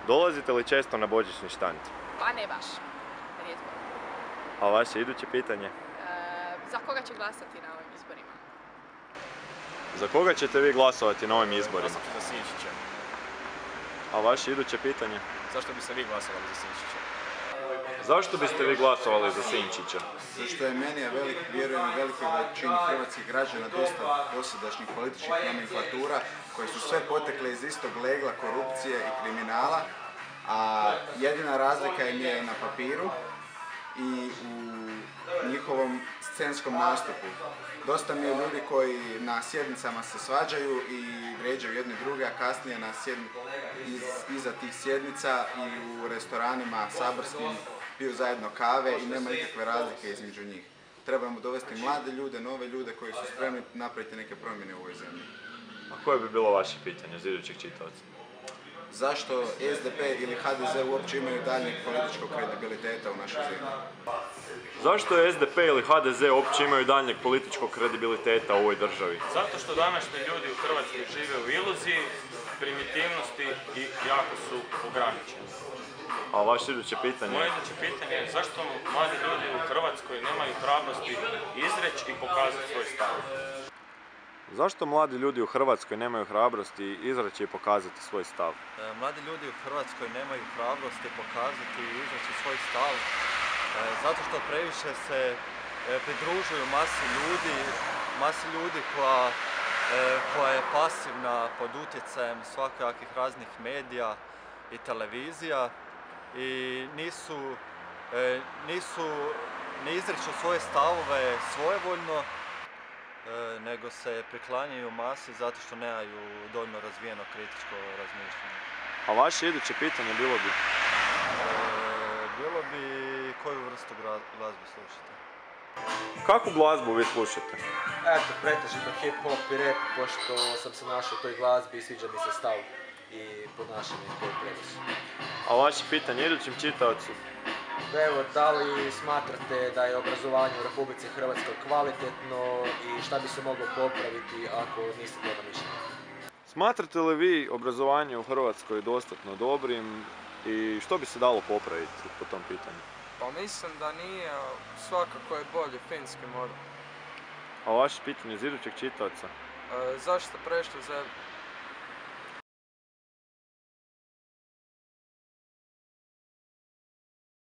Dolazite li često na božićni štand? Pa ne baš, rijetko. A vaše iduće pitanje? Za koga će glasati na ovim izborima? Za koga ćete vi glasovati na ovim izborima? Glasat ću za Sinčića. A vaše iduće pitanje? Zašto bi se vi glasovali za Sinčića? Zašto biste vi glasovali za Sinčića? Što je meni, a vjerujem i velikoj većini hrvatskih građana dosta dosadašnjih političkih nomenklatura koje su sve potekle iz istog legla korupcije i kriminala, a jedina razlika im je na papiru i u njihovom scenskom nastupu. Dosta mi je ljudi koji na sjednicama se svađaju i vrijeđaju jedni druge, a kasnije iza tih sjednica i u restoranima saborskim piju zajedno kave i nema nikakve razlike između njih. Trebamo dovesti mlade ljude, nove ljude koji su spremni napraviti neke promjene u ovoj zemlji. A koje bi bilo vaše pitanje za idućeg čitavca? Zašto SDP ili HDZ uopće imaju daljnjeg političkog kredibiliteta u našoj zemlji? Zašto SDP ili HDZ uopće imaju daljnjeg političkog kredibiliteta u ovoj državi? Zato što današnji ljudi u Hrvatskoj žive u iluziji, primitivnosti i jako su ograničeni. A vaše iduće pitanje? Moje iduće pitanje je zašto mladi ljudi u Hrvatskoj nemaju hrabrosti izreći i pokazati svoj stav? Zašto mladi ljudi u Hrvatskoj nemaju hrabrosti izreći i pokazati svoj stav? Mladi ljudi u Hrvatskoj nemaju hrabrosti pokazati i izreći svoj stav zato što previše se pridružuju masi ljudi koja je pasivna pod utjecajem svakojakih raznih medija i televizija i ne izriču svoje stavove svojevoljno, nego se priklanjaju masi zato što nemaju dovoljno razvijeno kritičko razmišljanje. A vaše iduće pitanje bilo bi? Bilo bi koju vrstu glazbe slušate. Kakvu glazbu vi slušate? Eto, pretežito hip-hop i rap, pošto sam se našao u toj glazbi i sviđa mi se stav i ponašanje koje prenosi. A vaše pitanje idućem čitavcu? Evo, da li smatrate da je obrazovanje u Republici Hrvatskoj kvalitetno i šta bi se moglo popraviti ako niste toga mišljenja? Smatrate li vi obrazovanje u Hrvatskoj dostatno dobrim i što bi se dalo popraviti po tom pitanju? Pa mislim da nije, svakako je bolje finski model. A vaše pitanje iz idućeg čitavca? Zašto prešli za